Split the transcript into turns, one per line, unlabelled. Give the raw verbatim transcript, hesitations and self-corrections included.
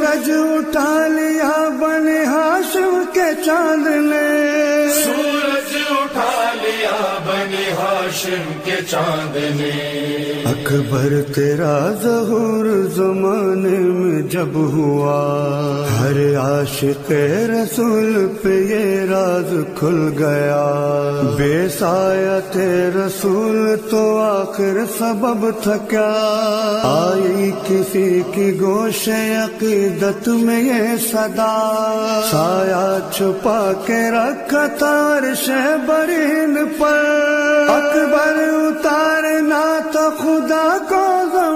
सूरज उठा लिया बने हाशिम के चांद ने,
सूरज उठा लिया बने हाशिम के चांद ने।
अकबर तेरा ज़हूर ज़माने में जब हुआ, हर आशिक़ रसूल पे ये राज खुल गया। बेसायत रसूल तो आखिर सबब था क्या, आई किसी की गोशे अकीदत में ये सदा। साया छुपा के रखा था अर्शे बरीन पर, अकबर उतारना तो खुदा को